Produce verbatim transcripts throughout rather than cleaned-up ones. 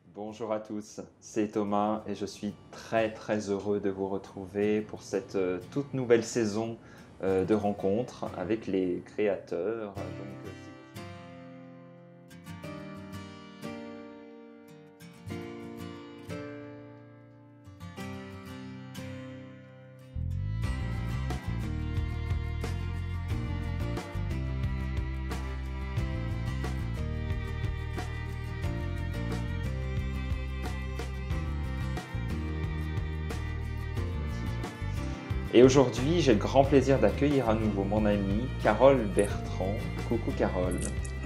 Bonjour à tous, c'est Thomas et je suis très très heureux de vous retrouver pour cette euh, toute nouvelle saison euh, de rencontres avec les créateurs. Donc, euh, si vous- Et aujourd'hui, j'ai le grand plaisir d'accueillir à nouveau mon amie Carole Bertrand. Coucou Carole.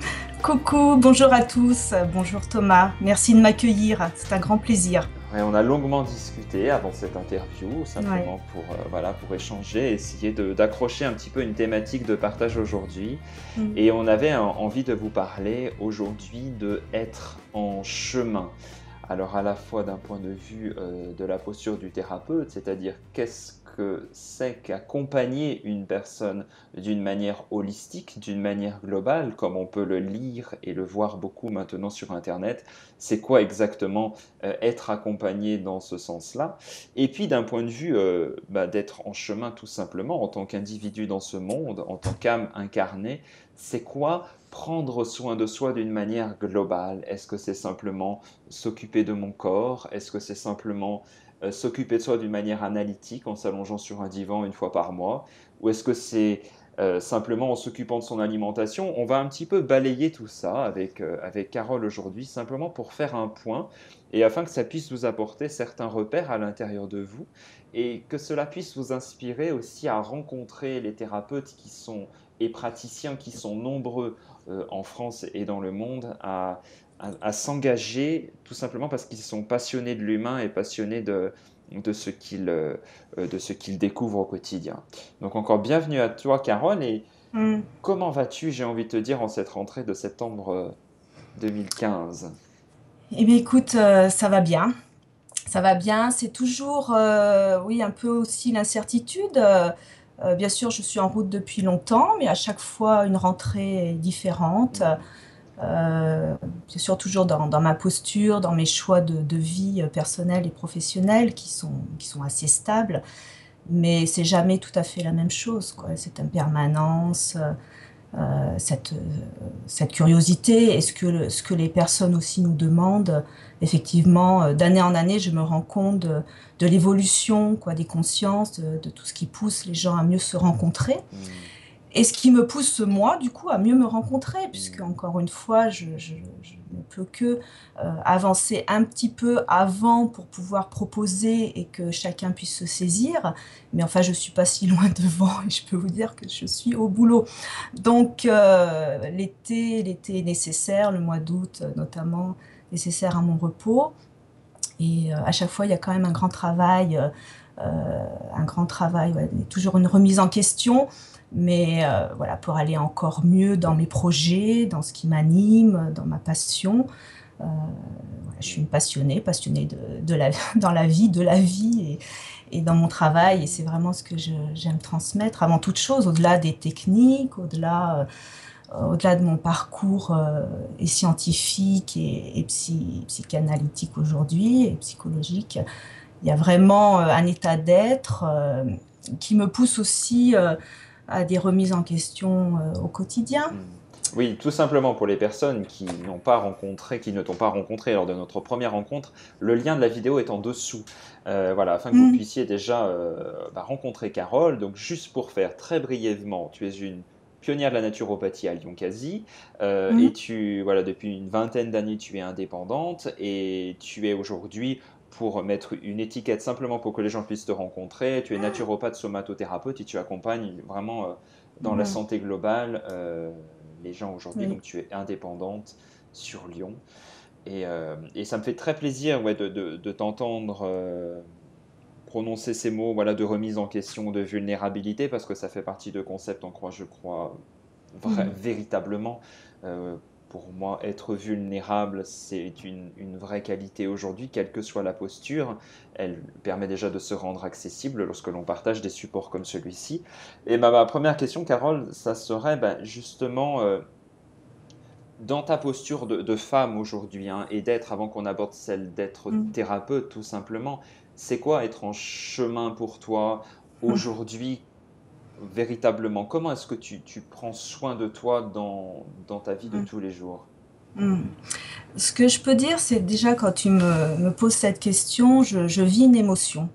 Coucou, bonjour à tous, bonjour Thomas, merci de m'accueillir, c'est un grand plaisir. Ouais, on a longuement discuté avant cette interview, Ouais. simplement pour, euh, voilà, pour échanger, essayer de- d'accrocher un petit peu une thématique de partage aujourd'hui. Mm. Et on avait en- envie de vous parler aujourd'hui de être en chemin. Alors à la fois d'un point de vue euh, de la posture du thérapeute, c'est-à-dire qu'est-ce que c'est qu'accompagner une personne d'une manière holistique, d'une manière globale, comme on peut le lire et le voir beaucoup maintenant sur Internet, c'est quoi exactement euh, être accompagné dans ce sens-là. Et puis d'un point de vue euh, bah, d'être en chemin tout simplement en tant qu'individu dans ce monde, en tant qu'âme incarnée, c'est quoi prendre soin de soi d'une manière globale? Est-ce que c'est simplement s'occuper de mon corps? Est-ce que c'est simplement euh, s'occuper de soi d'une manière analytique en s'allongeant sur un divan une fois par mois? Ou est-ce que c'est euh, simplement en s'occupant de son alimentation? On va un petit peu balayer tout ça avec, euh, avec Carole aujourd'hui, simplement pour faire un point et afin que ça puisse vous apporter certains repères à l'intérieur de vous et que cela puisse vous inspirer aussi à rencontrer les thérapeutes qui sont et praticiens qui sont nombreux euh, en France et dans le monde à, à, à s'engager tout simplement parce qu'ils sont passionnés de l'humain et passionnés de, de ce qu'ils euh, de ce qu'ils découvrent au quotidien. Donc encore bienvenue à toi Carole et Mm. comment vas-tu, j'ai envie de te dire, en cette rentrée de septembre euh, deux mille quinze? Eh bien écoute, euh, ça va bien, ça va bien, c'est toujours, euh, oui, un peu aussi l'incertitude. Euh, euh, bien sûr, je suis en route depuis longtemps, mais à chaque fois, une rentrée est différente. Hmm. Euh, bien sûr, toujours dans, dans ma posture, dans mes choix de, de vie euh, personnelle et professionnelle qui sont, qui sont assez stables, mais c'est jamais tout à fait la même chose, quoi. Cette impermanence. Euh, euh, cette, cette curiosité et ce que, ce que les personnes aussi nous demandent. Effectivement, euh, d'année en année, je me rends compte de, de l'évolution, quoi, des consciences, de, de tout ce qui pousse les gens à mieux se rencontrer. Hmm. Et ce qui me pousse, moi, du coup, à mieux me rencontrer, puisque, Hmm. encore une fois, je, je, je ne peux que euh, avancer un petit peu avant pour pouvoir proposer et que chacun puisse se saisir. Mais enfin, je ne suis pas si loin devant et je peux vous dire que je suis au boulot. Donc, euh, l'été, l'été est nécessaire, le mois d'août euh, notamment, nécessaire à mon repos. Et euh, à chaque fois, il y a quand même un grand travail, euh, euh, un grand travail, ouais, toujours une remise en question, mais euh, voilà, pour aller encore mieux dans mes projets, dans ce qui m'anime, dans ma passion. Euh, voilà, je suis une passionnée, passionnée de, de la, dans la vie, de la vie et, et dans mon travail, et c'est vraiment ce que je- j'aime transmettre avant toute chose, au-delà des techniques, au-delà euh, au-delà de mon parcours euh, et scientifique et, et psy- psychanalytique aujourd'hui et psychologique, il y a vraiment euh, un état d'être euh, qui me pousse aussi euh, à des remises en question euh, au quotidien. Hmm. Oui, tout simplement pour les personnes qui n'ont pas rencontré, qui ne t'ont pas rencontré lors de notre première rencontre, le lien de la vidéo est en dessous. Euh, voilà, afin que vous Mm, puissiez déjà euh, bah, rencontrer Carole. Donc, juste pour faire très brièvement, tu es une pionnière de la naturopathie à Lyon-Quasi, euh, et mm, tu, voilà, depuis une vingtaine d'années, tu es indépendante et tu es aujourd'hui, pour mettre une étiquette simplement pour que les gens puissent te rencontrer, tu es naturopathe somatothérapeute et tu accompagnes vraiment euh, dans la mm, santé globale euh, les gens aujourd'hui. oui. Donc tu es indépendante sur Lyon. Et, euh, et ça me fait très plaisir ouais, de, de, de t'entendre euh, prononcer ces mots voilà, de remise en question, de vulnérabilité, parce que ça fait partie de concepts en quoi je crois vrai, Mm, véritablement. Euh, pour moi, être vulnérable, c'est une, une vraie qualité aujourd'hui, quelle que soit la posture. Elle permet déjà de se rendre accessible lorsque l'on partage des supports comme celui-ci. Et bah, ma première question, Carole, ça serait bah, justement, euh, dans ta posture de, de femme aujourd'hui, hein, et d'être, avant qu'on aborde celle d'être Mmh. thérapeute tout simplement, c'est quoi être en chemin pour toi aujourd'hui véritablement? Comment est-ce que tu, tu prends soin de toi dans, dans ta vie de Mmh. tous les jours? Mmh. Ce que je peux dire, c'est déjà quand tu me, me poses cette question, je, je vis une émotion.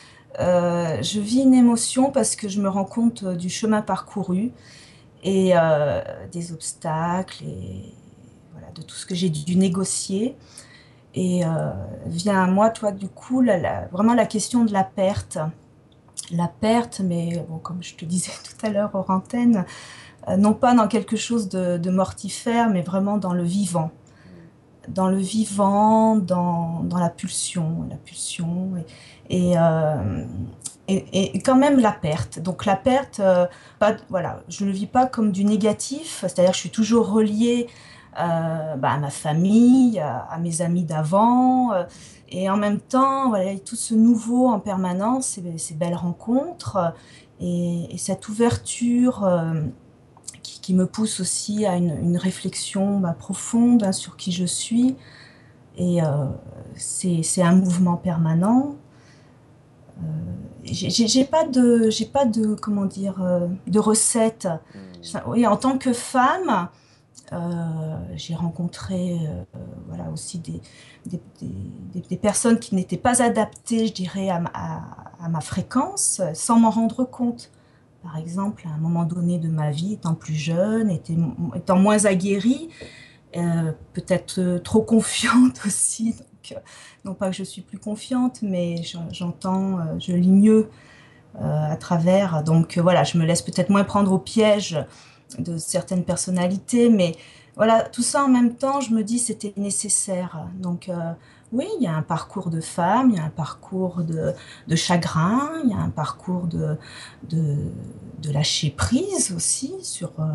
Euh, je vis une émotion parce que je me rends compte du chemin parcouru et euh, des obstacles et voilà, de tout ce que j'ai dû négocier. Et euh, vient à moi, toi, du coup, la- la- vraiment la question de la perte. La perte, mais bon, comme je te disais tout à l'heure hors antenne, euh, non pas dans quelque chose de, de mortifère, mais vraiment dans le vivant. Mm. Dans le vivant, dans, dans la pulsion, la pulsion, et, et, euh, et, et quand même la perte. Donc la perte, euh, pas, voilà, je ne le vis pas comme du négatif, c'est-à-dire que je suis toujours reliée euh, bah, à ma famille, à, à mes amis d'avant, euh, et en même temps, voilà, il y a tout ce nouveau en permanence, ces, ces belles rencontres, euh, et, et cette ouverture euh, qui, qui me pousse aussi à une, une réflexion bah, profonde hein, sur qui je suis. Et euh, c'est, c'est un mouvement permanent. Euh, j'ai, j'ai j'ai pas de, j'ai pas de, comment dire, euh, de recette. Mm. Ça- Oui, en tant que femme, euh, j'ai rencontré, euh, voilà, aussi des, des, des- des personnes qui n'étaient pas adaptées, je dirais, à ma, à- à ma fréquence, sans m'en rendre compte. Par exemple, à un moment donné de ma vie, étant plus jeune, étant, étant moins aguerrie, euh, peut-être euh, trop confiante aussi. Donc, euh, non pas que je suis plus confiante, mais j'en- j'entends, euh, je lis mieux euh, à travers. Donc euh, voilà, je me laisse peut-être moins prendre au piège de certaines personnalités, mais voilà, tout ça en même temps, je me dis c'était nécessaire. Donc euh, oui, il y a un parcours de femme, il y a un parcours de, de chagrin, il y a un parcours de, de, de lâcher prise aussi sur, euh,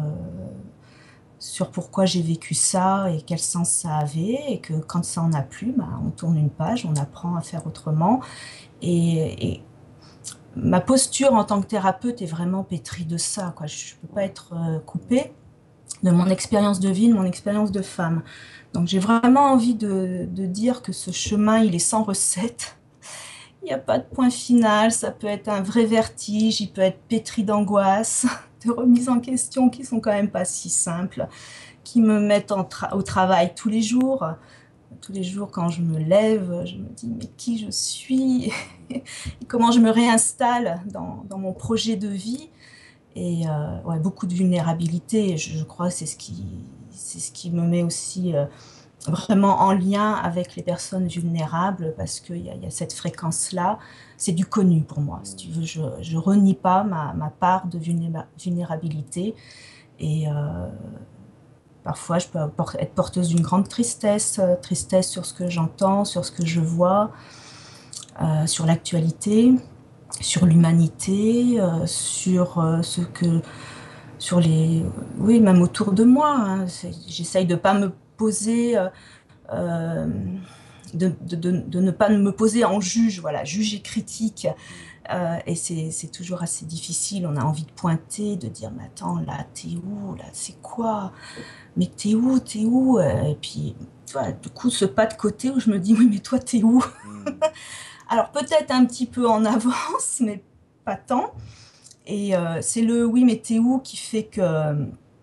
sur pourquoi j'ai vécu ça et quel sens ça avait, et que quand ça en a plus, bah, on tourne une page, on apprend à faire autrement. Et, et ma posture en tant que thérapeute est vraiment pétrie de ça, quoi. Je ne peux pas Ouais. être euh, coupée de mon expérience de vie, de mon expérience de femme. Donc j'ai vraiment envie de, de dire que ce chemin, il est sans recette. Il n'y a pas de point final, ça peut être un vrai vertige, il peut être pétri d'angoisse, de remises en question qui sont quand même pas si simples, qui me mettent en tra- au travail tous les jours. Tous les jours, quand je me lève, je me dis mais qui je suis et comment je me réinstalle dans, dans mon projet de vie. Et euh, ouais, beaucoup de vulnérabilité, je, je crois que c'est ce qui, c'est ce qui me met aussi euh, vraiment en lien avec les personnes vulnérables parce qu'il y, y a cette fréquence-là. C'est du connu pour moi, si tu Mm. veux. Je ne renie pas ma, ma part de vulnérabilité. Et euh, parfois, je peux être porteuse d'une grande tristesse, euh, tristesse sur ce que j'entends, sur ce que je vois, euh, sur l'actualité, sur l'humanité, euh, sur euh, ce que, sur les, oui, même autour de moi. Hein. J'essaye de pas me poser, euh, euh, de, de, de, de, ne pas me poser en juge, voilà, juge et critique. Mm. Euh, et c'est, c'est toujours assez difficile. On a envie de pointer, de dire, mais attends, là, t'es où? Là, c'est quoi? Mais t'es où, t'es où? Et puis, tu vois, du coup, ce pas de côté où je me dis, oui, mais toi, t'es où? Mm. Alors, peut-être un petit peu en avance, mais pas tant. Et euh, c'est le oui, mais t'es où qui fait que euh,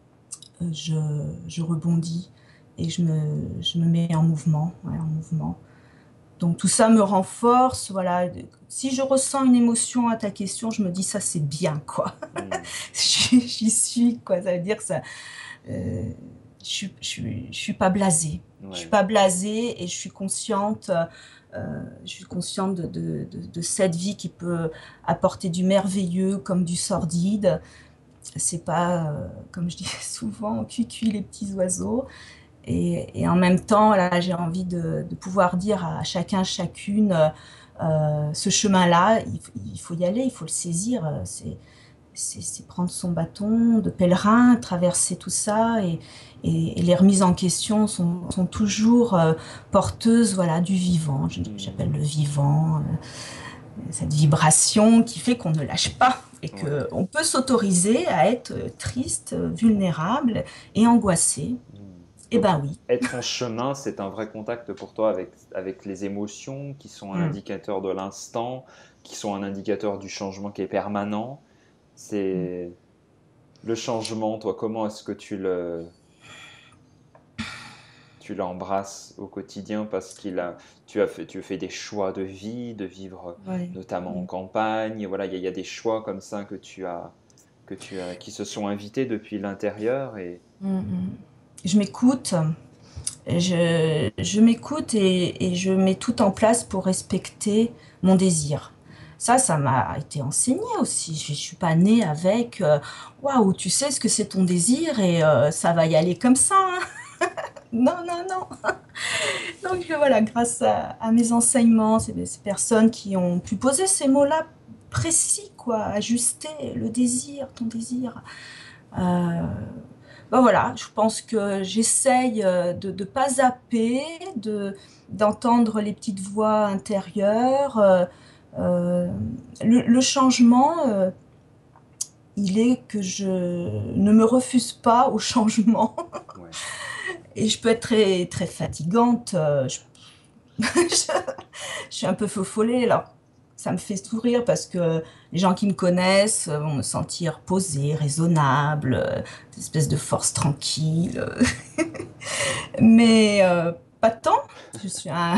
je, je rebondis et je me, je me mets en mouvement, ouais, en mouvement. Donc, tout ça me renforce, voilà. Si je ressens une émotion à ta question, je me dis, ça, c'est bien, quoi. Mm. J'y suis, quoi. Ça veut dire que ça, euh, je, je, je suis pas blasée. Je suis Ouais. pas blasée et je suis consciente, euh, je suis consciente de, de, de, de cette vie qui peut apporter du merveilleux comme du sordide. C'est pas, euh, comme je dis souvent, cuicui les petits oiseaux. Et, et en même temps, là, j'ai envie de, de pouvoir dire à chacun, chacune, euh, ce chemin-là, il, il faut y aller, il faut le saisir. C'est, c'est, c'est prendre son bâton de pèlerin, traverser tout ça, et, et, et les remises en question sont, sont toujours euh, porteuses, voilà, du vivant. J'appelle Mm. le vivant, euh, cette vibration qui fait qu'on ne lâche pas et Ouais. qu'on peut s'autoriser à être triste, vulnérable et angoissé. Mm. Eh Donc, ben oui. être en chemin, c'est un vrai contact pour toi avec, avec les émotions, qui sont un Mm. indicateur de l'instant, qui sont un indicateur du changement qui est permanent. C'est le changement, toi, comment est-ce que tu le, tu l'embrasses au quotidien parce qu'il a, tu as fait, tu fais des choix de vie, de vivre Ouais. notamment en Mm. campagne. Voilà, il y, a il y a des choix comme ça que tu as, que tu as, qui se sont invités depuis l'intérieur et Mm, mm. Je m'écoute, je, je m'écoute et, et je mets tout en place pour respecter mon désir. Ça, ça m'a été enseigné aussi. Je, je suis pas née avec euh, waouh, tu sais ce que c'est ton désir et euh, ça va y aller comme ça, hein. Non, non, non. Donc euh, voilà, grâce à, à mes enseignements, c'est ces personnes qui ont pu poser ces mots-là précis, quoi, ajuster le désir, ton désir. Euh, ben voilà, je pense que j'essaye euh, de ne pas zapper, de, d'entendre les petites voix intérieures. Euh, euh, le, le changement, euh, il est que je ne me refuse pas au changement. ouais. Et je peux être très, très fatigante. euh, je, je, je suis un peu feu follet. Alors, ça me fait sourire parce que les gens qui me connaissent vont me sentir posée, raisonnable, euh, une espèce de force tranquille. Mais euh, pas tant. Je suis un,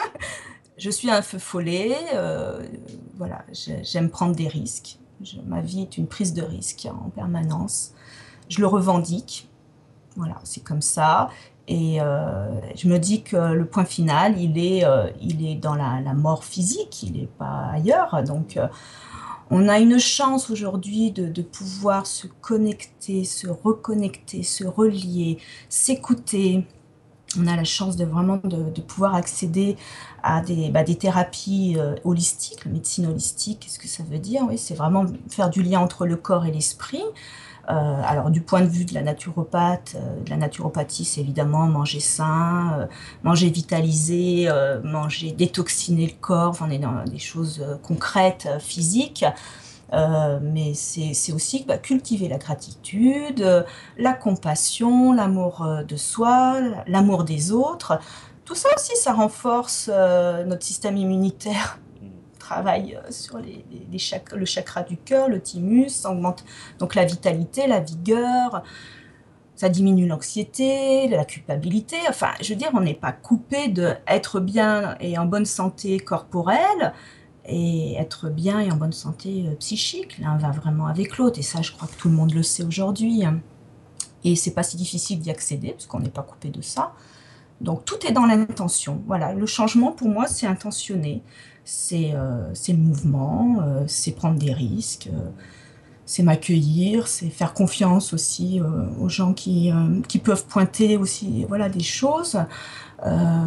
je suis un feu follet. Euh, voilà, j'aime prendre des risques. Je, ma vie est une prise de risque en permanence. Je le revendique. Voilà, c'est comme ça. Et euh, je me dis que le point final, il est, euh, il est dans la, la mort physique, il n'est pas ailleurs. Donc, euh, on a une chance aujourd'hui de, de pouvoir se connecter, se reconnecter, se relier, s'écouter. On a la chance de vraiment de, de pouvoir accéder à des, bah, des thérapies euh, holistiques, la médecine holistique. Qu'est-ce que ça veut dire? Oui, c'est vraiment faire du lien entre le corps et l'esprit. Euh, alors du point de vue de la naturopathe, euh, de la naturopathie, c'est évidemment manger sain, euh, manger vitalisé, euh, manger détoxiner le corps. Enfin, on est dans des choses euh, concrètes, euh, physiques. Euh, mais c'est c'est aussi bah, cultiver la gratitude, euh, la compassion, l'amour euh, de soi, l'amour des autres. Tout ça aussi, ça renforce euh, notre système immunitaire. Mm. Travaille euh, sur les, les, les chak le chakra du cœur, le thymus, ça augmente donc la vitalité, la vigueur, ça diminue l'anxiété, la culpabilité. Enfin, je veux dire, on n'est pas coupé d'être bien et en bonne santé corporelle et être bien et en bonne santé euh, psychique. L'un va vraiment avec l'autre et ça, je crois que tout le monde le sait aujourd'hui. Et c'est pas si difficile d'y accéder parce qu'on n'est pas coupé de ça. Donc tout est dans l'intention. Voilà, le changement pour moi c'est intentionné, c'est euh, c'est le mouvement, euh, c'est prendre des risques, euh, c'est m'accueillir, c'est faire confiance aussi euh, aux gens qui, euh, qui peuvent pointer aussi voilà des choses. Euh,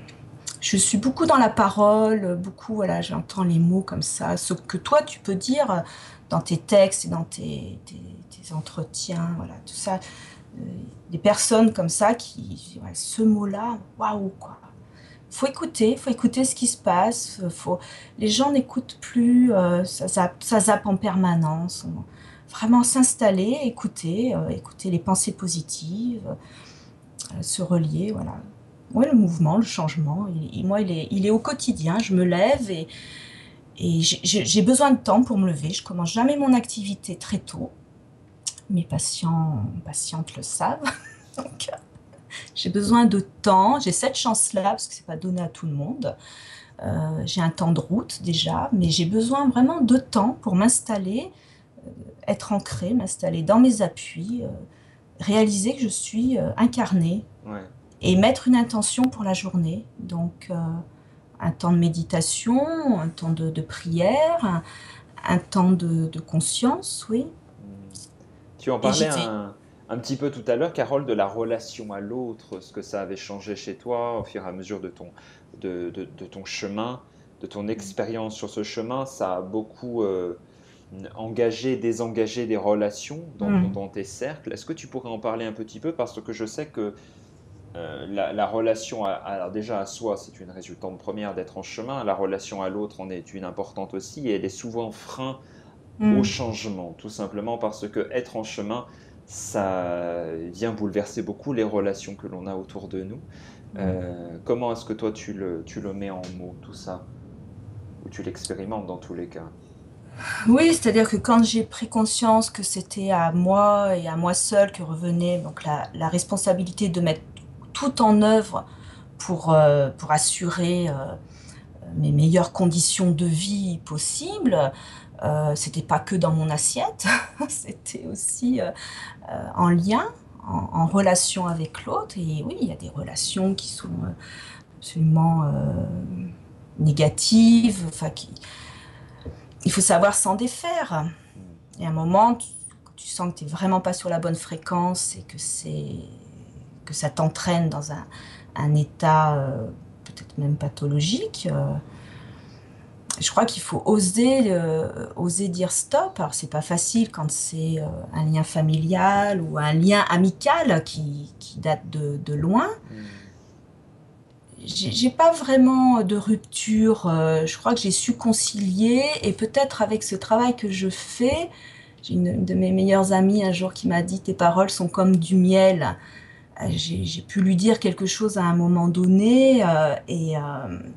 je suis beaucoup dans la parole, beaucoup voilà j'entends les mots comme ça, ce que toi tu peux dire dans tes textes et dans tes, tes, tes entretiens, voilà tout ça euh, des personnes comme ça qui, ouais, ce mot-là, waouh, quoi. Faut écouter, faut écouter ce qui se passe. Faut, les gens n'écoutent plus, euh, ça, zappe, ça zappe en permanence. On- vraiment s'installer, écouter, euh, écouter les pensées positives, euh, se relier, voilà. Ouais, le mouvement, le changement, il, il- moi, il est, il est au quotidien. Je me lève et, et j'ai j'ai besoin de temps pour me lever. Je commence jamais mon activité très tôt. Mes patients, patientes le savent. Donc, j'ai besoin de temps, j'ai cette chance-là, parce que c'est pas donné à tout le monde. Euh, j'ai un temps de route déjà, mais j'ai besoin vraiment de temps pour m'installer, euh, être ancrée, m'installer dans mes appuis, euh, réaliser que je suis euh, incarnée Ouais. et mettre une intention pour la journée. Donc, euh, un temps de méditation, un temps de, de prière, un, un temps de, de conscience, oui. Mm. Tu en Et parlais j'y vais. un, un petit peu tout à l'heure, Carole, de la relation à l'autre, ce que ça avait changé chez toi au fur et à mesure de ton, de, de- de ton chemin, de ton expérience sur ce chemin. Ça a beaucoup euh, engagé, désengagé des relations dans, dans- Mm. dans tes cercles. Est-ce que tu pourrais en parler un petit peu? Parce que je sais que euh, la, la relation, à, alors déjà à soi, c'est une résultante première d'être en chemin. La relation à l'autre en est une importante aussi et elle est souvent frein au Mm. changement, tout simplement parce que être en chemin, ça vient bouleverser beaucoup les relations que l'on a autour de nous. Euh, comment est-ce que toi tu le, tu le mets en mots, tout ça? Ou tu l'expérimentes dans tous les cas? Oui, c'est-à-dire que quand j'ai pris conscience que c'était à moi et à moi seule que revenait donc la, la responsabilité de mettre tout en œuvre pour, euh, pour assurer euh, mes meilleures conditions de vie possibles, euh, c'était pas que dans mon assiette, c'était aussi euh, euh, en lien, en, en relation avec l'autre. Et oui, il y a des relations qui sont euh, absolument euh, négatives, enfin, qui, il faut savoir s'en défaire. Hmm. Et à un moment, tu, tu sens que tu n'es vraiment pas sur la bonne fréquence et que, c'est, que ça t'entraîne dans un, un état euh, peut-être même pathologique. Euh, je crois qu'il faut oser, euh, oser dire stop. Alors, c'est pas facile quand c'est euh, un lien familial ou un lien amical qui, qui date de, de loin. Hmm. J'ai j'ai pas vraiment de rupture. Euh, je crois que j'ai su concilier et peut-être avec ce travail que je fais, j'ai une, une de mes meilleures amies un jour qui m'a dit tes paroles sont comme du miel. Euh, J'ai j'ai pu lui dire quelque chose à un moment donné euh, et euh,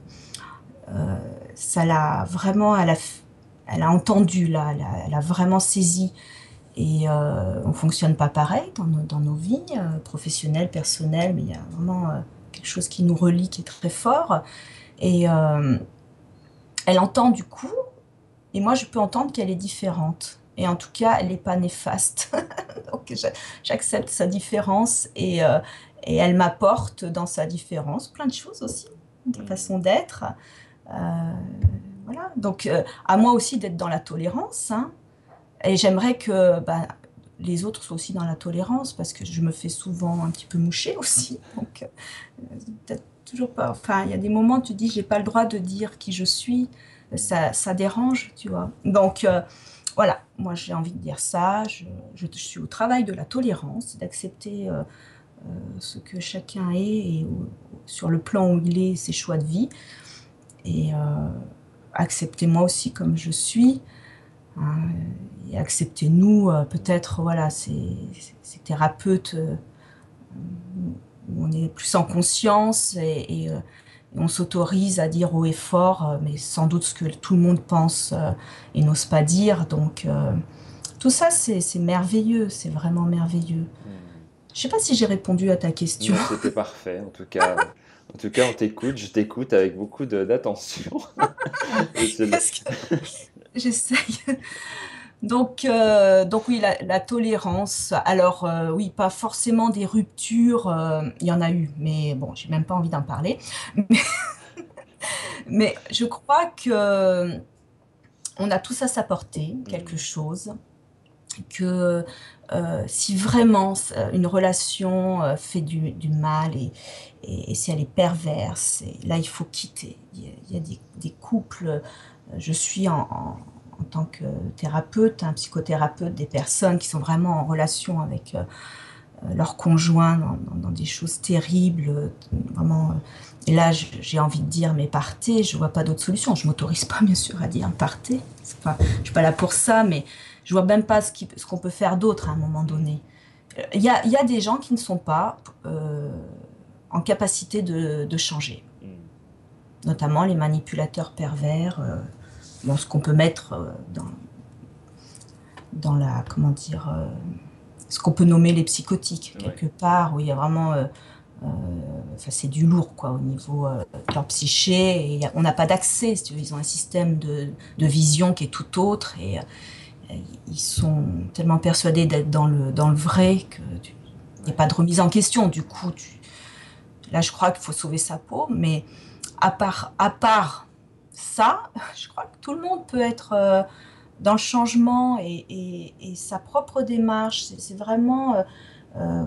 euh, ça l'a vraiment, elle a, elle a entendu là, elle a, elle a vraiment saisi. Et euh, on fonctionne pas pareil dans nos, dans nos vies euh, professionnelles, personnelles, mais il y a vraiment euh, quelque chose qui nous relie qui est très fort. Et euh, elle entend du coup, et moi je peux entendre qu'elle est différente. Et en tout cas, elle n'est pas néfaste. Donc j'a- j'accepte sa différence et, euh, et elle m'apporte dans sa différence plein de choses aussi, de Hmm. façon d'être. Euh, voilà. Donc euh, à moi aussi d'être dans la tolérance, hein. Et j'aimerais que bah, les autres soient aussi dans la tolérance parce que je me fais souvent un petit peu moucher aussi. Donc, euh, peut-être toujours pas. Enfin, il y a des moments où tu te dis, j'ai pas le droit de dire qui je suis. Ça, ça dérange, tu vois. Donc, euh, voilà. Moi, j'ai envie de dire ça. Je, je, je suis au travail de la tolérance, d'accepter euh, euh, ce que chacun est et où- sur le plan où il est, ses choix de vie. Et euh, accepter moi aussi comme je suis, hein, et acceptez-nous, euh, peut-être, voilà, ces, ces thérapeutes euh, où on est plus en conscience et, et, euh, et on s'autorise à dire haut et fort, euh, mais sans doute ce que tout le monde pense euh, et n'ose pas dire. Donc, euh, tout ça, c'est c'est merveilleux, c'est vraiment merveilleux. Hmm. Je sais pas si j'ai répondu à ta question. Non, c'était parfait. En tout cas, euh, en tout cas, on t'écoute. Je t'écoute avec beaucoup de- d'attention. Et c'est le- Parce que j'essaye. Donc, euh, donc oui, la, la tolérance. Alors euh, oui, pas forcément des ruptures. Euh, il y en a eu, mais bon, j'ai même pas envie d'en parler. Mais, mais je crois que euh, on a tous à s'apporter quelque Hmm. chose. Que euh, si vraiment euh, une relation euh, fait du, du mal et, et, et si elle est perverse, et là il faut quitter. Il y a, il y a des, des couples. euh, Je suis en, en, en tant que thérapeute, un psychothérapeute, des personnes qui sont vraiment en relation avec euh, leur conjoint dans, dans, dans des choses terribles, euh, vraiment. euh, Et là, je- j'ai envie de dire, mais partez, je vois pas d'autre solution. Je m'autorise pas, bien sûr, à dire partez. C'est pas, je suis pas là pour ça, mais je vois même pas ce qui- ce qu'on peut faire d'autre à un moment Hmm. donné. Euh, Il y a, il y a des gens qui ne sont pas euh, en capacité de, de changer, Hmm. notamment les manipulateurs pervers, euh, bon, ce qu'on peut mettre euh, dans, dans la, comment dire, euh, ce qu'on peut nommer les psychotiques, Ouais. quelque part, où il y a vraiment, euh, euh, enfin, c'est du lourd, quoi, au niveau euh, de leur psyché, et y a- on n'a pas d'accès, si tu veux. Ils ont un système de, de vision qui est tout autre, et euh, ils sont tellement persuadés d'être dans le, dans le vrai que tu- il n'y a Ouais. pas de remise en question. Du coup, tu, là, je crois qu'il faut sauver sa peau, mais à part, à part ça, je crois que tout le monde peut être euh, dans le changement et, et- et sa propre démarche. C'est c'est vraiment, euh, euh,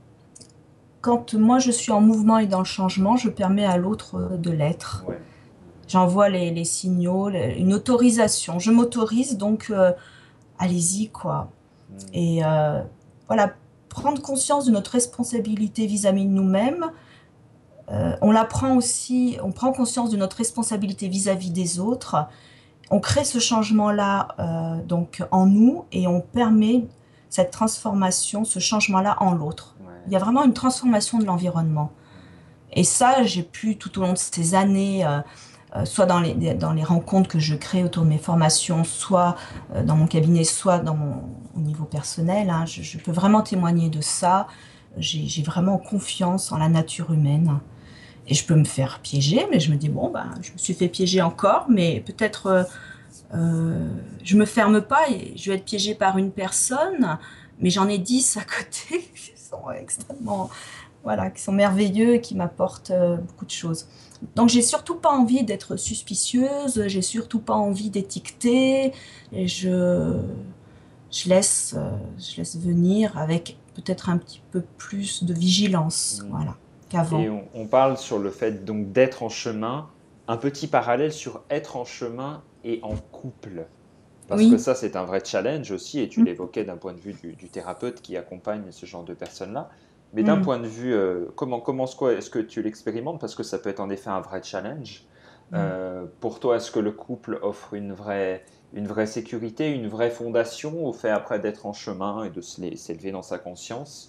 quand moi je suis en mouvement et dans le changement, je permets à l'autre euh, de l'être. Ouais. J'envoie les, les signaux, les- une autorisation. Je m'autorise, donc euh, allez-y, quoi. Hmm. Et euh, voilà, prendre conscience de notre responsabilité vis-à-vis de nous-mêmes. Euh, on la prend aussi, on prend conscience de notre responsabilité vis-à-vis des autres. On crée ce changement-là euh, donc en nous et on permet cette transformation, ce changement-là en l'autre. Il y Ouais. a vraiment une transformation de l'environnement. Et ça, j'ai pu tout au long de ces années, euh, euh, soit dans les, dans les rencontres que je crée autour de mes formations, soit euh, dans mon cabinet, soit dans mon, au niveau personnel, hein, je, je peux vraiment témoigner de ça. J'ai, j'ai vraiment confiance en la nature humaine. Et je peux me faire piéger, mais je me dis, bon, ben, je me suis fait piéger encore, mais peut-être euh, euh, je me ferme pas et je vais être piégée par une personne, mais j'en ai dix à côté qui sont extrêmement, voilà, qui sont merveilleux et qui m'apportent euh, beaucoup de choses. Donc j'ai surtout pas envie d'être suspicieuse, j'ai surtout pas envie d'étiqueter, et je, je laisse, euh, je laisse venir avec peut-être un petit peu plus de vigilance, Mm. voilà, Et qu'avant. on, on parle sur le fait donc d'être en chemin, un petit parallèle sur être en chemin et en couple. Parce que Oui. ça, c'est un vrai challenge aussi, et tu Mm, l'évoquais d'un point de vue du, du thérapeute qui accompagne ce genre de personnes-là. Mais d'un mm, point de vue, euh, comment, comment est-ce que est-ce que tu l'expérimentes? Parce que ça peut être en effet un vrai challenge. mm. Euh, pour toi, est-ce que le couple offre une vraie, une vraie sécurité, une vraie fondation au fait après d'être en chemin et de se lé- s'élever dans sa conscience?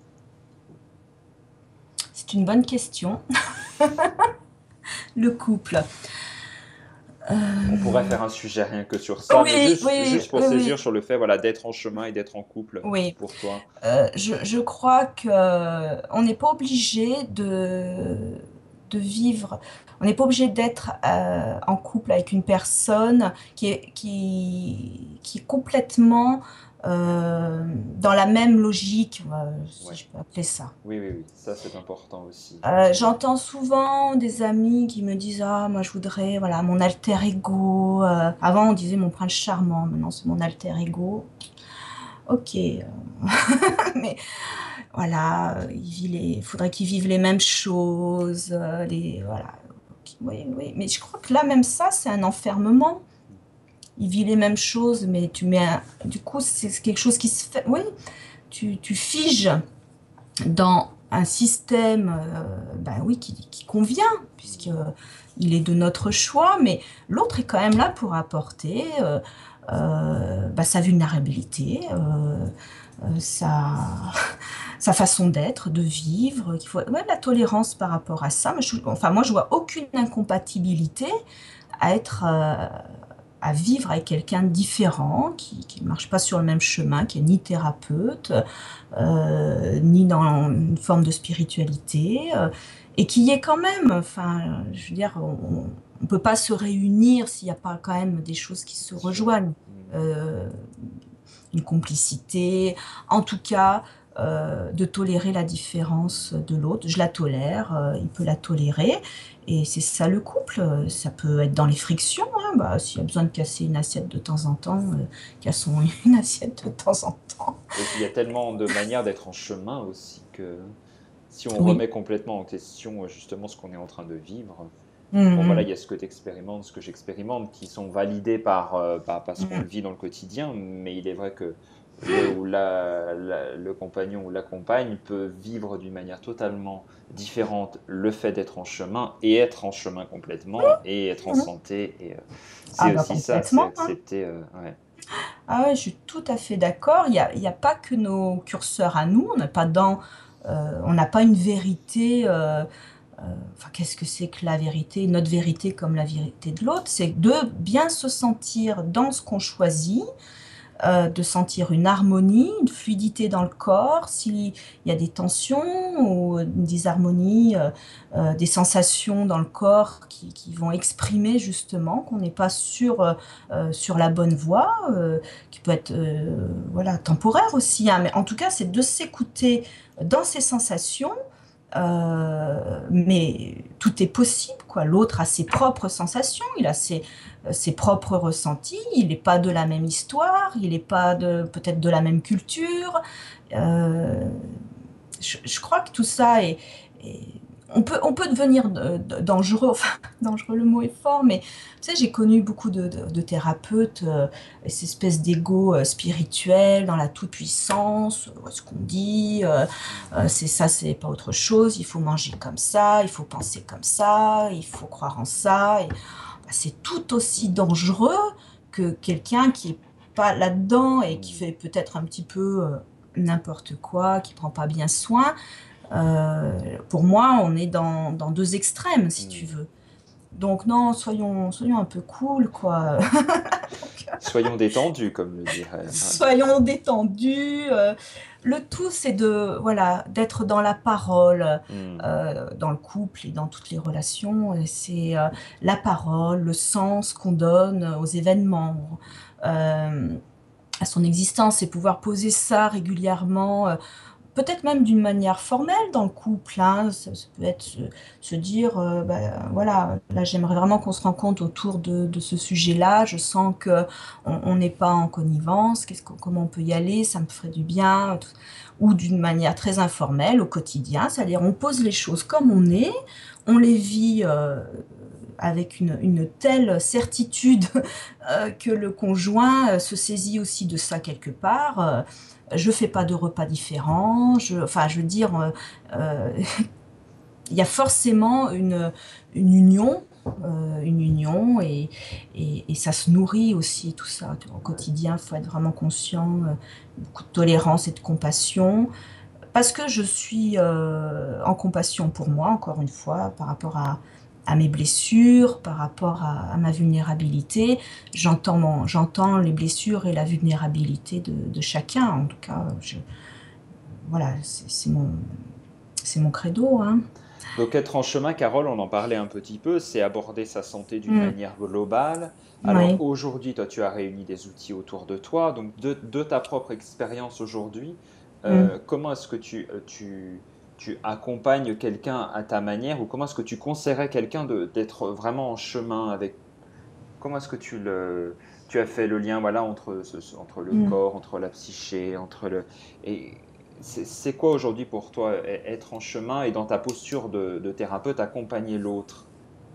C'est une bonne question. Le couple. On pourrait Euh, faire un sujet rien que sur ça, mais Oui, juste, oui, juste pour oui, saisir oui, sur le fait voilà, d'être en chemin et d'être en couple oui. pour toi. Euh, je, je crois que euh, on n'est pas obligé de, de vivre, on n'est pas obligé d'être euh, en couple avec une personne qui est, qui, qui est complètement euh, dans la même logique, euh, si Ouais. je peux appeler ça. Oui, oui, oui, ça c'est important aussi. Euh, j'entends souvent des amis qui me disent ah moi je voudrais voilà mon alter ego. Euh, avant on disait mon prince charmant, maintenant c'est mon alter ego. Ok, euh, mais voilà, euh, il vit les, faudrait qu'ils vivent les mêmes choses, euh, les voilà. Ok, oui, oui, mais je crois que là même ça c'est un enfermement. Il vit les mêmes choses, mais tu mets un, du coup c'est quelque chose qui se fait. Oui, tu, tu figes dans un système euh, ben oui, qui, qui convient, puisque euh, il est de notre choix, mais l'autre est quand même là pour apporter euh, euh, ben, sa vulnérabilité, euh, euh, sa, sa façon d'être, de vivre, qu'il faut ouais, la tolérance par rapport à ça. Mais je, enfin, moi, je vois aucune incompatibilité à être euh, à vivre avec quelqu'un de différent, qui ne marche pas sur le même chemin, qui est ni thérapeute, euh, ni dans une forme de spiritualité, euh, et qui est quand même, enfin, je veux dire, on ne peut pas se réunir s'il n'y a pas quand même des choses qui se Bien sûr. rejoignent. Mm. Euh, une complicité, en tout cas, euh, de tolérer la différence de l'autre. Je la tolère, euh, il peut la tolérer. Et c'est ça le couple. Ça peut être dans les frictions. Hein. Bah, s'il y a besoin de casser une assiette de temps en temps, euh, cassons une assiette de temps en temps. Et puis il y a tellement de manières d'être en chemin aussi que si on Oui. remet complètement en question euh, justement ce qu'on est en train de vivre, bon voilà, il Mmh, y a ce que tu expérimentes, ce que j'expérimente, qui sont validés par, euh, par- parce qu'on le mmh, vit dans le quotidien, mais il est vrai que le ou la, la- le compagnon ou la compagne peut vivre d'une manière totalement différente le fait d'être en chemin et être en chemin complètement et être en mmh. santé. Et euh, Ah c'est bah aussi ça, c'est complètement. Hein. accepter. Euh, ouais. Ah ouais, je suis tout à fait d'accord. Il y a, il y a pas que nos curseurs à nous. On n'a pas dans, euh, on n'a pas une vérité. Euh, euh, enfin, qu'est-ce que c'est que la vérité? Notre vérité comme la vérité de l'autre, c'est de bien se sentir dans ce qu'on choisit, euh, de sentir une harmonie, une fluidité dans le corps, s'il y a des tensions ou une disharmonie, euh, euh, des sensations dans le corps qui, qui vont exprimer justement qu'on n'est pas sur, euh, euh, sur la bonne voie, euh, qui peut être euh, voilà, temporaire aussi, hein, mais en tout cas c'est de s'écouter dans ces sensations. Euh, mais tout est possible, quoi. L'autre a ses propres sensations, il a ses, euh, ses propres ressentis, il n'est pas de la même histoire, il n'est pas de peut-être de la même culture. Euh, je, je crois que tout ça est, est- on peut, on peut devenir de- de- dangereux, enfin, dangereux, le mot est fort, mais tu sais, j'ai connu beaucoup de, de- de thérapeutes, euh, cette espèce d'ego euh, spirituel dans la toute-puissance, euh, ce qu'on dit, euh, Mm. euh, c'est ça, c'est pas autre chose, il faut manger comme ça, il faut penser comme ça, il faut croire en ça, et bah, c'est tout aussi dangereux que quelqu'un qui est pas là-dedans et qui Mm. fait peut-être un petit peu euh, n'importe quoi, qui prend pas bien soin. Euh, pour moi, on est dans, dans deux extrêmes, si tu Mm. veux. Donc non, soyons, soyons un peu cool, quoi. Donc, Soyons détendus, comme le dirait. Ouais. soyons détendus. euh, le tout, c'est de, voilà, d'être dans la parole, Mm. euh, dans le couple et dans toutes les relations. Et c'est euh, la parole, le sens qu'on donne aux événements, euh, à son existence, et pouvoir poser ça régulièrement. euh, Peut-être même d'une manière formelle dans le couple, hein. Ça, ça peut être se, se dire, euh, bah, voilà, là j'aimerais vraiment qu'on se rencontre autour de, de ce sujet-là. Je sens que on on n'est pas en connivence. Qu'est-ce qu'on- comment on peut y aller? Ça me ferait du bien. tout- Ou d'une manière très informelle au quotidien, c'est-à-dire on pose les choses comme on est, on les vit euh, avec une, une telle certitude euh, que le conjoint euh, se saisit aussi de ça quelque part. Euh, je fais pas de repas différents. Je, enfin, je veux dire, euh, euh, il y a forcément une, une union, euh, une union, et, et, et ça se nourrit aussi tout ça. Au quotidien, il faut être vraiment conscient, euh, beaucoup de tolérance et de compassion, parce que je suis euh, en compassion pour moi, encore une fois, par rapport à, à mes blessures, par rapport à, à ma vulnérabilité. J'entends mon- j'entends les blessures et la vulnérabilité de, de chacun. En tout cas, je, voilà, c'est c'est mon, c'est mon credo, hein. Donc être en chemin, Carole, on en parlait un petit peu, c'est aborder sa santé d'une Mm. manière globale. Alors Oui. aujourd'hui, toi, tu as réuni des outils autour de toi. Donc de, de ta propre expérience aujourd'hui, Mm. euh, comment est-ce que tu, euh, tu, tu accompagnes quelqu'un à ta manière ou comment est-ce que tu conseillerais quelqu'un de- d'être vraiment en chemin avec... Comment est-ce que tu, le, tu as fait le lien voilà, entre, ce- ce- entre le Mm. corps, entre la psyché, entre le... Et c'est c'est quoi aujourd'hui pour toi e- être en chemin et dans ta posture de, de thérapeute, accompagner l'autre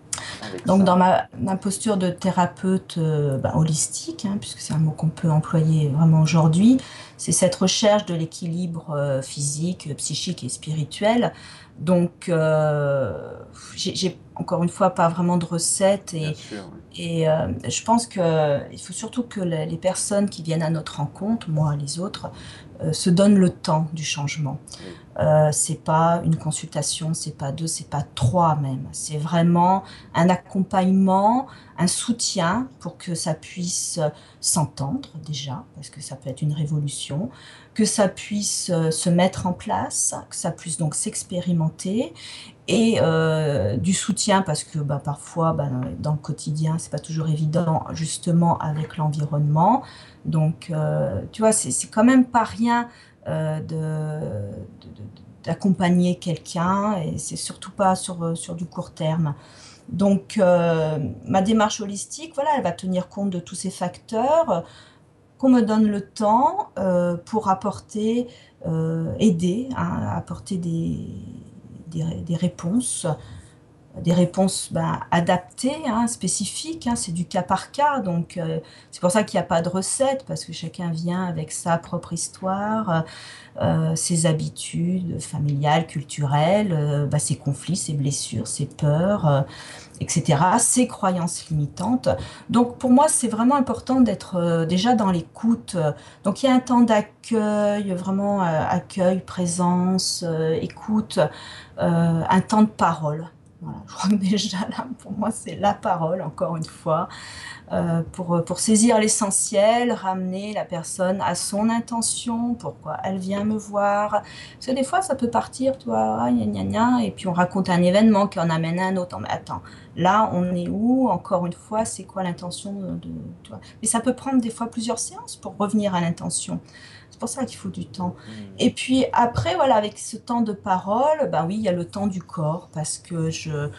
avec Donc, dans ça? ma, ma posture de thérapeute euh, bah, holistique, hein, puisque c'est un mot qu'on peut employer vraiment aujourd'hui, c'est cette recherche de l'équilibre euh, physique, psychique et spirituel. Donc, euh, j'ai j'ai, encore une fois pas vraiment de recette, Bien et, sûr, oui. et euh, je pense qu'il faut surtout que les, les personnes qui viennent à notre rencontre, moi et les autres, euh, se donnent le temps du changement. Oui. Euh, c'est pas une consultation, c'est pas deux, c'est pas trois même. C'est vraiment un accompagnement, un soutien pour que ça puisse s'entendre déjà, parce que ça peut être une révolution, que ça puisse euh, se mettre en place, que ça puisse donc s'expérimenter, et euh, du soutien parce que bah, parfois bah, dans le quotidien c'est pas toujours évident justement avec l'environnement. Donc euh, tu vois, c'est c'est quand même pas rien euh, de, de- de- d'accompagner quelqu'un, et c'est surtout pas sur, sur du court terme. Donc euh, ma démarche holistique, voilà, elle va tenir compte de tous ces facteurs, euh, qu'on me donne le temps euh, pour apporter, euh, aider, hein, apporter des, des, des réponses, des réponses ben, adaptées, hein, spécifiques, hein, c'est du cas par cas. Donc euh, c'est pour ça qu'il n'y a pas de recette, parce que chacun vient avec sa propre histoire, euh, ses habitudes familiales, culturelles, euh, bah, ses conflits, ses blessures, ses peurs, euh, et cetera, ses croyances limitantes. Donc pour moi, c'est vraiment important d'être euh, déjà dans l'écoute. Donc il y a un temps d'accueil, vraiment euh, accueil, présence, euh, écoute, euh, un temps de parole. Voilà, je crois que déjà là, pour moi, c'est la parole, encore une fois, euh, pour, pour saisir l'essentiel, ramener la personne à son intention, pourquoi elle vient me voir. Parce que des fois, ça peut partir, tu vois, ah, gna, gna, gna, et puis on raconte un événement qui en amène un autre. Mais attends, là, on est où? Encore une fois, c'est quoi l'intention de, tu vois. Mais ça peut prendre des fois plusieurs séances pour revenir à l'intention. C'est pour ça qu'il faut du temps. Hmm. Et puis après, voilà, avec ce temps de parole, ben oui, il y a le temps du corps, parce que je,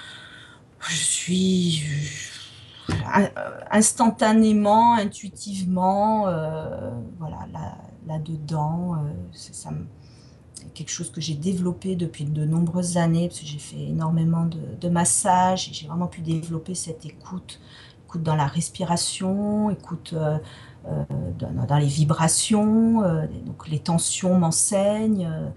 je suis euh, instantanément, intuitivement, euh, voilà, là, là-dedans. Euh, c'est ça me- c'est quelque chose que j'ai développé depuis de nombreuses années, parce que j'ai fait énormément de, de massages, et j'ai vraiment pu développer cette écoute, écoute dans la respiration, écoute euh, euh, dans, dans les vibrations, euh, donc les tensions m'enseignent. euh,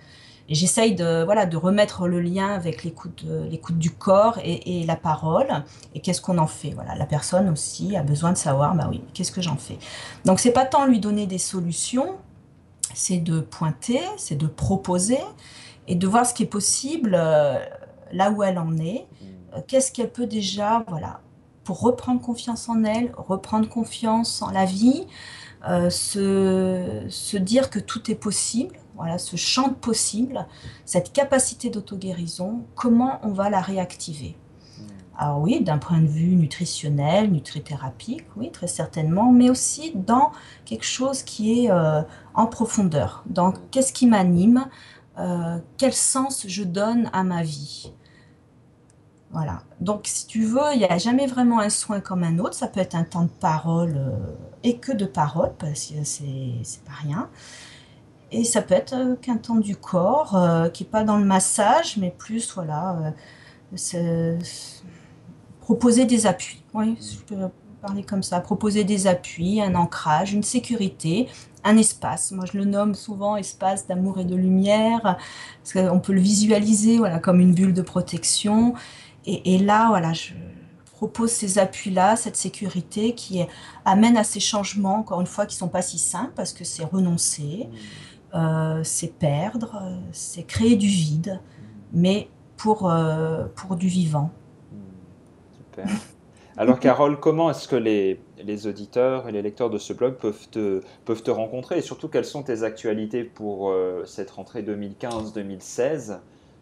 et j'essaye de, voilà, de remettre le lien avec l'écoute, euh, l'écoute du corps et, et la parole. Et qu'est-ce qu'on en fait? Voilà, la personne aussi a besoin de savoir, bah oui, qu'est-ce que j'en fais? Donc c'est pas tant lui donner des solutions, c'est de pointer, c'est de proposer et de voir ce qui est possible euh, là où elle en est. Mm. Euh, qu'est-ce qu'elle peut déjà, voilà, pour reprendre confiance en elle, reprendre confiance en la vie, euh, se, se dire que tout est possible, voilà, ce champ de possible, cette capacité d'auto-guérison, comment on va la réactiver? Mm. Alors oui, d'un point de vue nutritionnel, nutrithérapique, oui, très certainement, mais aussi dans quelque chose qui est euh, en profondeur, dans Mm. qu'est-ce qui m'anime, euh, quel sens je donne à ma vie. Voilà. Donc, si tu veux, il n'y a jamais vraiment un soin comme un autre. Ça peut être un temps de parole euh, et que de parole, parce que c'est c'est pas rien. Et ça peut être euh, qu'un temps du corps, euh, qui n'est pas dans le massage, mais plus, voilà, euh, c'est- proposer des appuis. Oui, Mm. je peux parler comme ça. Proposer des appuis, un ancrage, une sécurité, un espace. Moi, je le nomme souvent espace d'amour et de lumière, parce qu'on peut le visualiser, voilà, comme une bulle de protection. Et, et là, voilà, je propose ces appuis-là, cette sécurité qui est- amène à ces changements, encore une fois, qui ne sont pas si simples, parce que c'est renoncer, Mm. euh, c'est perdre, euh, c'est créer du vide, Mm. mais pour, euh, pour du vivant. Mm. Super. Alors Carole, comment est-ce que les, les auditeurs et les lecteurs de ce blog peuvent te, peuvent te rencontrer et surtout quelles sont tes actualités pour euh, cette rentrée deux mille quinze deux mille seize?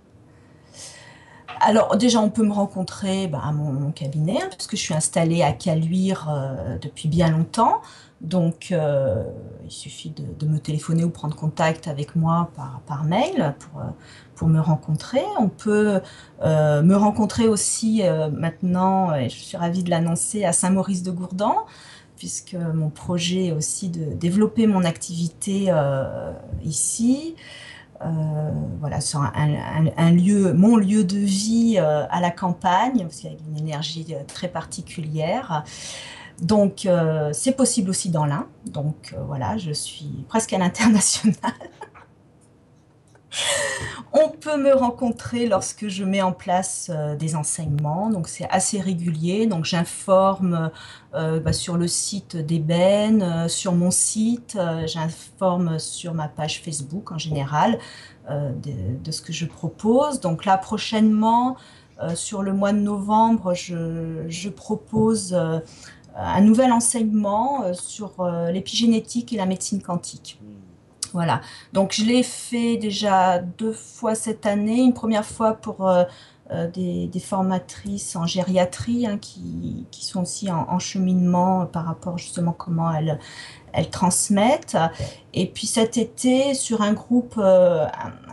Alors déjà, on peut me rencontrer bah, à mon, mon cabinet, hein, parce que je suis installée à Caluire euh, depuis bien longtemps. Donc, euh, il suffit de, de me téléphoner ou prendre contact avec moi par, par mail pour, euh, pour me rencontrer. On peut euh, me rencontrer aussi euh, maintenant, et je suis ravie de l'annoncer, à Saint-Maurice-de-Gourdan, puisque mon projet est aussi de développer mon activité euh, ici. Euh, voilà, sur un, un- un lieu, mon lieu de vie euh, à la campagne, parce qu'il y a une énergie euh, très particulière. Donc, euh, c'est possible aussi dans l'Ain. Donc, euh, voilà, je suis presque à l'international. On peut me rencontrer lorsque je mets en place euh, des enseignements, donc c'est assez régulier. Donc j'informe euh, bah, sur le site d'Ébène, euh, sur mon site, euh, j'informe sur ma page Facebook en général euh, de, de ce que je propose. Donc là prochainement, euh, sur le mois de novembre, je, je propose euh, un nouvel enseignement euh, sur euh, l'épigénétique et la médecine quantique. Mm. Voilà, donc je l'ai fait déjà deux fois cette année. Une première fois pour euh, euh, des, des formatrices en gériatrie hein, qui, qui sont aussi en, en cheminement par rapport justement comment elles, elles transmettent. Et puis cet été sur un groupe, euh,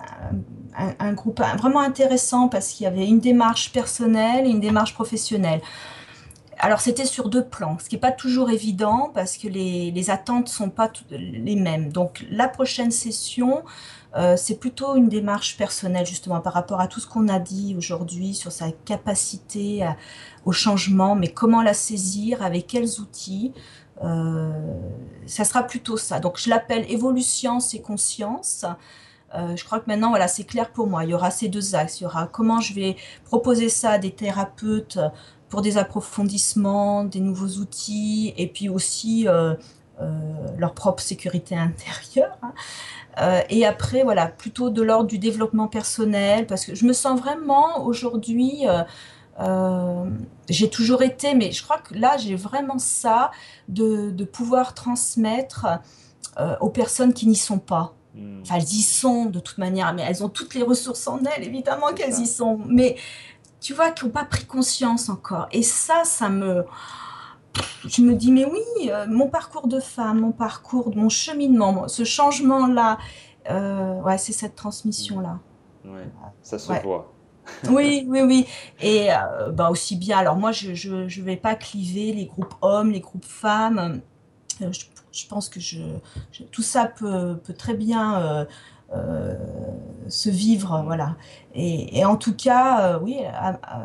un, un- un groupe vraiment intéressant parce qu'il y avait une démarche personnelle et une démarche professionnelle. Alors c'était sur deux plans, ce qui n'est pas toujours évident parce que les, les attentes ne sont pas tout- les mêmes. Donc la prochaine session, euh, c'est plutôt une démarche personnelle justement par rapport à tout ce qu'on a dit aujourd'hui sur sa capacité à- au changement, mais comment la saisir, avec quels outils. Euh, Ça sera plutôt ça. Donc je l'appelle évolution et conscience. Euh, je crois que maintenant, voilà, c'est clair pour moi. Il y aura ces deux axes. Il y aura comment je vais proposer ça à des thérapeutes pour des approfondissements, des nouveaux outils, et puis aussi euh, euh, leur propre sécurité intérieure. Hein. Euh, et après, voilà, plutôt de l'ordre du développement personnel, parce que je me sens vraiment aujourd'hui, euh, euh, j'ai toujours été, mais je crois que là, j'ai vraiment ça, de, de pouvoir transmettre euh, aux personnes qui n'y sont pas. Mm. Enfin, elles y sont de toute manière, mais elles ont toutes les ressources en elles, évidemment C'est qu'elles y ça. sont. Mais tu vois, qui n'ont pas pris conscience encore. Et ça, ça me... Je me dis, mais oui, euh, mon parcours de femme, mon parcours, mon cheminement, ce changement-là, euh, ouais, c'est cette Mm. transmission-là. Ouais, ça se Ouais. voit. Oui, oui, oui. Et euh, bah aussi bien, alors moi, je je, je vais pas cliver les groupes hommes, les groupes femmes. Euh, je, je pense que je, je- tout ça peut, peut très bien euh, euh, se vivre, Mm. voilà. Et, et en tout cas, euh, oui, à- à-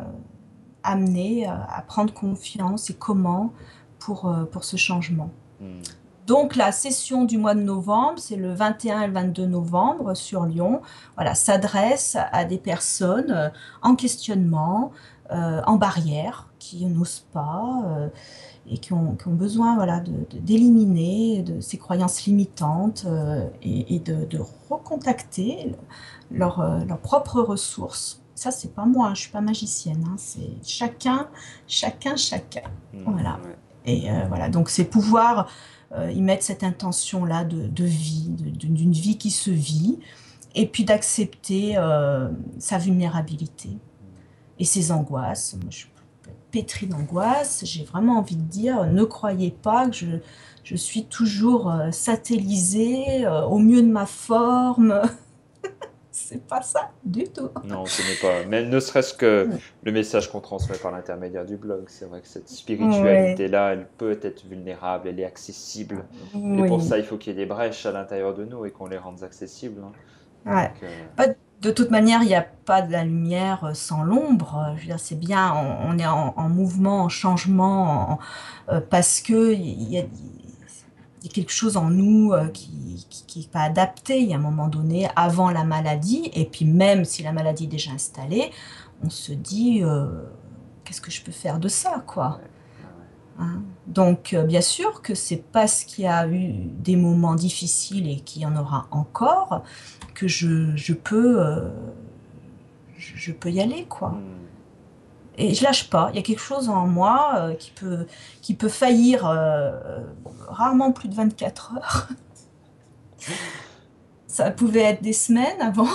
amener à, à prendre confiance et comment pour, euh, pour ce changement. Mm. Donc la session du mois de novembre, c'est le vingt et un et le vingt-deux novembre sur Lyon, voilà, s'adresse à des personnes euh, en questionnement, euh, en barrière, qui n'osent pas euh, et qui ont, qui ont besoin voilà, de, de- d'éliminer de ces croyances limitantes euh, et, et de, de recontacter leurs euh, leurs propres ressources. Ça, c'est pas moi, je suis pas magicienne, hein, c'est chacun, chacun, chacun. Voilà. Hmm, ouais. Et euh, voilà, donc c'est pouvoir euh, y mettre cette intention-là de, de vie, de- de- d'une vie qui se vit, et puis d'accepter euh, sa vulnérabilité et ses angoisses. Moi, je suis pétrie d'angoisse, j'ai vraiment envie de dire, ne croyez pas que je, je suis toujours euh, satellisée, euh, au mieux de ma forme. C'est pas ça du tout. Non, ce n'est pas. Mais ne serait-ce que le message qu'on transmet par l'intermédiaire du blog, c'est vrai que cette Ouais, spiritualité-là, elle peut être vulnérable, elle est accessible. Et pour oui. ça, il faut qu'il y ait des brèches à l'intérieur de nous et qu'on les rende accessibles, hein. Ouais. Donc, euh, Pas- de toute manière, il n'y a pas de la lumière euh, sans l'ombre. Euh, Je veux dire, c'est bien, on, on est en, en mouvement, en changement, en- euh, parce que il y a, il y a quelque chose en nous euh, qui qui, qui est pas adapté. Il y a un moment donné, avant la maladie, et puis même si la maladie est déjà installée, on se dit, euh, qu'est-ce que je peux faire de ça, quoi? ouais, ouais, ouais. Hein. Donc, euh, bien sûr que c'est parce qu'il y a eu des moments difficiles et qu'il y en aura encore que je, je peux, euh, je, je peux y aller, quoi. Hmm. Et je lâche pas. Il y a quelque chose en moi euh, qui peut, qui peut faillir euh, rarement plus de vingt-quatre heures. Ça pouvait être des semaines avant,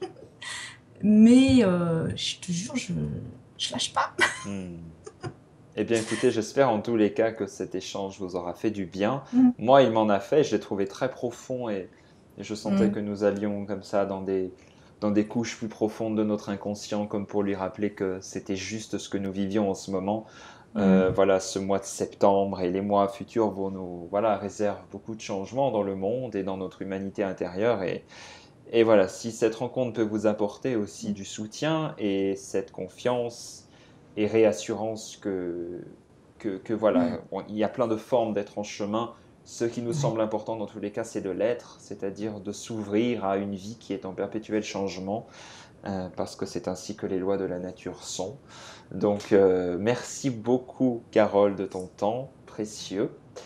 mais euh, je te jure, je, je lâche pas. Hmm. Eh bien, écoutez, j'espère en tous les cas que cet échange vous aura fait du bien. Mm, Moi, il m'en a fait, je l'ai trouvé très profond et, et je sentais mm, que nous allions comme ça dans des, dans des couches plus profondes de notre inconscient, comme pour lui rappeler que c'était juste ce que nous vivions en ce moment. mm, Euh, voilà, ce mois de septembre et les mois futurs vont nous, voilà, réservent beaucoup de changements dans le monde et dans notre humanité intérieure. Et, et voilà, si cette rencontre peut vous apporter aussi du soutien et cette confiance et réassurance que, que, que mm. voilà, bon, il y a plein de formes d'être en chemin. Ce qui nous Ouais. semble important dans tous les cas, c'est de l'être, c'est-à-dire de s'ouvrir à une vie qui est en perpétuel changement, euh, parce que c'est ainsi que les lois de la nature sont. Donc, euh, merci beaucoup, Carole, de ton temps précieux.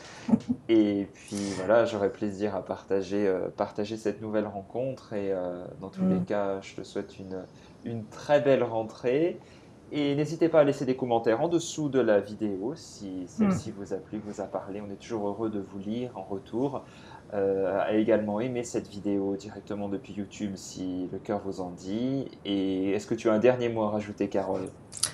Et puis voilà, j'aurai plaisir à partager, euh, partager cette nouvelle rencontre. Et euh, dans tous les Mm, cas, je te souhaite une, une très belle rentrée. Et n'hésitez pas à laisser des commentaires en dessous de la vidéo si mm. celle-ci vous a plu, vous a parlé. On est toujours heureux de vous lire en retour. Euh, à également aimer cette vidéo directement depuis YouTube si le cœur vous en dit. Et est-ce que tu as un dernier mot à rajouter, Carole?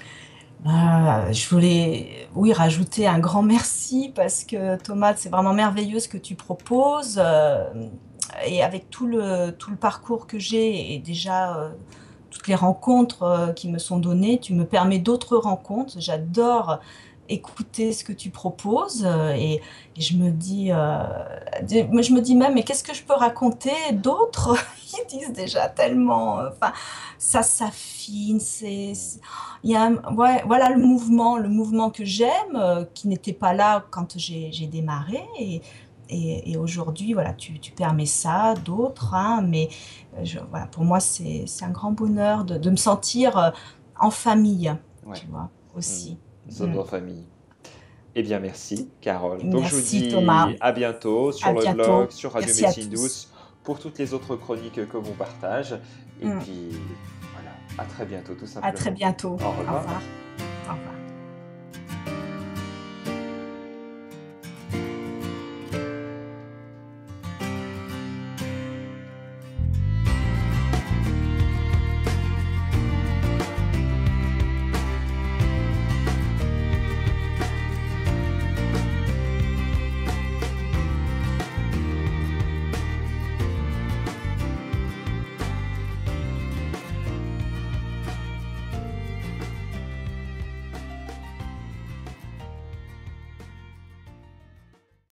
Ah, je voulais, oui, rajouter un grand merci parce que Thomas, c'est vraiment merveilleux ce que tu proposes. Euh, et avec tout le, tout le parcours que j'ai et déjà euh, toutes les rencontres euh, qui me sont données, tu me permets d'autres rencontres. J'adore écouter ce que tu proposes euh, et, et je me dis, euh, je me dis même, mais qu'est-ce que je peux raconter d'autres? Ils disent déjà tellement, euh, enfin, ça s'affine, c'est, c'est- il y a un- ouais, voilà le mouvement, le mouvement que j'aime, euh, qui n'était pas là quand j'ai j'ai démarré. Et, et, et aujourd'hui, voilà, tu, tu permets ça, d'autres, hein, mais euh, je- voilà, pour moi, c'est c'est un grand bonheur de, de me sentir euh, en famille, Ouais, tu vois, hmm, aussi. nous sommes Mm. en famille. Eh bien, merci, Carole. Donc, je vous Merci dis Thomas, à bientôt à sur le blog, bientôt, sur Radio merci à Médecine tous. Douce, pour toutes les autres chroniques que l'on partage. Et Mm. puis, voilà, à très bientôt, tout À très simplement. bientôt, Au au revoir. revoir, au revoir.